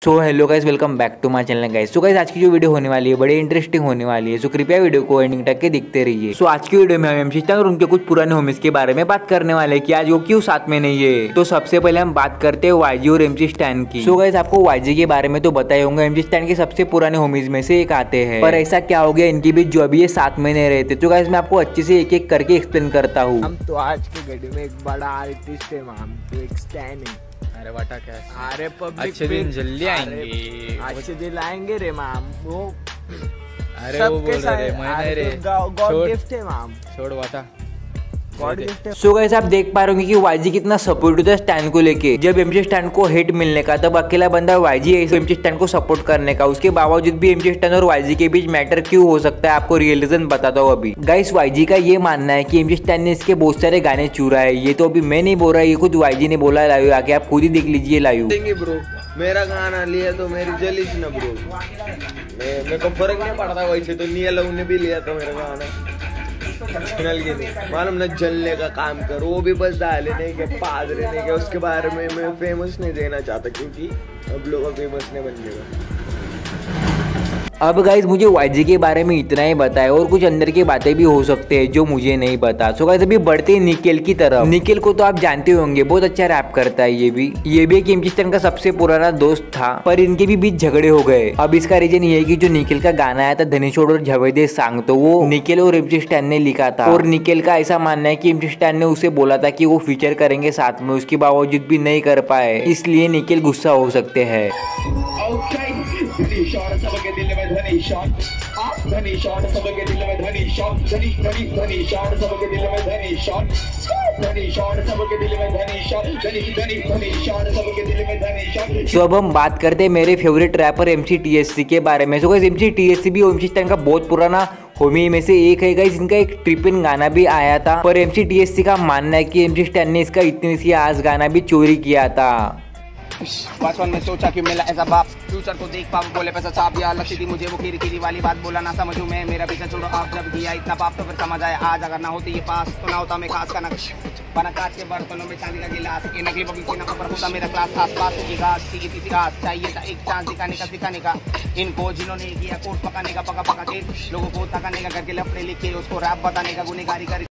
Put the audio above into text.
So hello guys, welcome back to my channel guys. So guys, आज की जो video होने वाली है बड़ी इंटरेस्टिंग होने वाली है। सो कृपया वीडियो को एंडिंग तक के देखते रहिए। सो आज की वीडियो में हम एमसी स्टैन और उनके कुछ पुराने होमीज के बारे में बात करने वाले हैं कि आज वो क्यों साथ में नहीं है। तो सबसे पहले हम बात करते हैं वाईजी और एमसी स्टैन की। सो गाइस, आपको वाईजी के बारे में तो पता ही होगा, एमसी स्टैन के सबसे पुराने होमीज में से एक आते हैं। पर ऐसा क्या हो गया इनके बीच जो अभी ये साथ में नहीं रहते। तो गाइस, मैं आपको अच्छे से एक एक करके एक्सप्लेन करता हूँ। हम तो आज के घड़ी में एक बड़ा आर्टिस्ट है, हम तो एक स्टैन है। अरे वाटा क्या है? अरे पब्लिक अच्छे दिन जल्दी आएंगे, अच्छे दिन आएंगे रे मैम। वो अरे वो बोल रहे मैं रे गॉड गिफ्ट है मैम, छोड़ वाटा गॉड गिफ्ट है। सो गाइस, आप देख पा रहे होंगे कि वाईजी कितना सपोर्टिव था स्टैन को लेके। जब एमसी स्टैन को हिट मिलने का तब अकेला बंदा वाईजी है एमसी स्टैन को सपोर्ट करने का। उसके बावजूद भी एमसी स्टैन और वाईजी के बीच मैटर क्यों हो सकता है, आपको रियल रीजन बताता हूँ अभी। गाइस, वाईजी का ये मानना है कि एमसी स्टैन ने इसके बहुत सारे गाने चुरा है। ये तो अभी मैं नहीं बोल रहा, ये खुद वाईजी ने बोला लाइव आके, आप खुद ही देख लीजिए लाइव। ब्रो मेरा गाना लिया तो मेरी जलीस ना ब्रो, मेरे को फर्क नहीं पड़ता। वैसे तो निया लोग ने भी लिया था मेरा गाना, मालूम ना जलने का काम कर। वो भी बस डालने के पाद रहने के, उसके बारे में मैं फेमस नहीं देना चाहता क्योंकि अब लोग फेमस नहीं बन जाएगा। अब गाइज, मुझे वाईजी के बारे में इतना ही बताए और कुछ अंदर की बातें भी हो सकते हैं जो मुझे नहीं पता। सो गाइज, अभी बढ़ते हैं निकेल की तरफ। निकेल को तो आप जानते होंगे, बहुत अच्छा रैप करता है। ये भी एक एमसी स्टैन का सबसे पुराना दोस्त था, पर इनके भी बीच झगड़े हो गए। अब इसका रीजन ये है कि जो निकेल का गाना आया था धनेशोड़ और झवेदे सांग, तो वो निकेल और एमसी स्टैन ने लिखा था। और निकेल का ऐसा मानना है कि एमसी स्टैन ने उसे बोला था कि वो फीचर करेंगे साथ में, उसके बावजूद भी नहीं कर पाए, इसलिए निकेल गुस्सा हो सकते हैं। सबके दिल में धनी शॉट, धनी शॉट सबके दिल में धनी शॉट, धनी धनी धनी शॉट सबके दिल में धनी शॉट, धनी शॉट सबके दिल में धनी शॉट, धनी धनी धनी शॉट सबके दिल में धनी शॉट। सो अब हम बात करते हैं मेरे फेवरेट रैपर एमसी टीएससी के बारे में। सो गाइस, एमसी टीएससी भी एमसी स्टैन का बहुत पुराना होमी में से एक है गाइस। इनका एक ट्रिपिन गाना भी आया था, पर एमसी टीएससी का मानना है कि एमसी स्टैन ने इसका इतनी सी आज गाना भी चोरी किया था। बचपन में सोचा कि मिला ऐसा बाप, फ्यूचर को देख पाऊं, बोले पैसा छाप दिया, लक्ष्य थी मुझे वो कीरी कीरी वाली बात, बोला ना समझूं मैं, मेरा पीछा छोड़ो आप, जब किया इतना पाप तो फिर समझ आया आज, अगर ना होती ये पास तो ना होता मैं खास का नक्श, बना कांच के बर्तनों में चांदी का गिलास, ये नकली पब्लिक के नफर होता मेरा क्लास, आस पास की घास की किसी घास, चाहिए था एक चांस दिखाने का इनको जिन्होंने किया कोट पकाने का, पका पका के लोगों को थकाने का, करके लपड़े लिखे उसको रैप बताने का, गुनेगारी कर